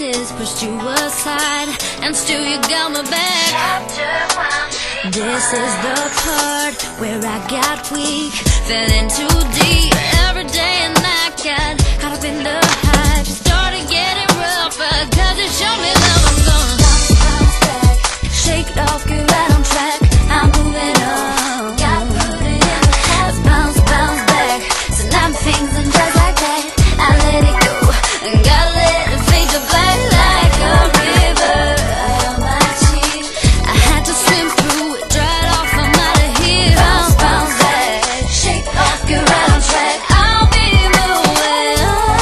edges, pushed you aside, and still you got my back. This is the part where I got weak, fell in too deep. Every day and night got caught up in the hype, started getting rougher, cause it showed me love. I'm gonna bounce back, shake it off, get right on track. I'm moving on, gotta put it in the past. Bounce back, so now I'm feeling just like that. I let it go, and gotta let it fade to black like a river. On my cheek, I had to swim through it, dry it off, I'm out of here. Bounce back, shake it off, get right on track. I'll be moving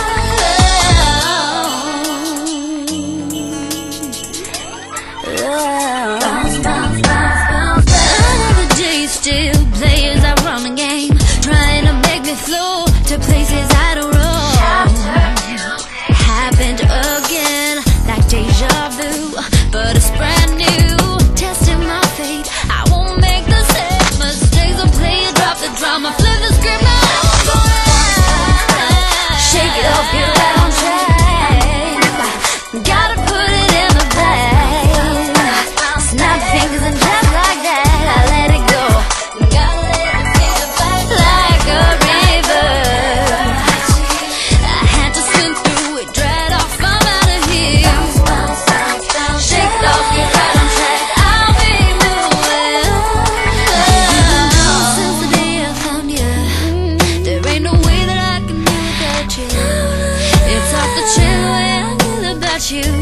on. Bounce. Another day still, players I run the game, trying to make me flow to places I don't know. Happened again, like deja vu, but it's brand new. Testing my fate, I won't make the same mistakes. I play it, drop the drama, flip the script. Now I'm going shake it off, get right on track. Gotta put it in the bag. Snap fingers and just like that, I let it go. Gotta let it fade to black like a river. I had to swim through it, dry it off, I'm out of here. Shake it off, get right on track. I'll be moving on. Since the day I found you, there ain't no way that I can do without you. It's off the chain when I feel about you.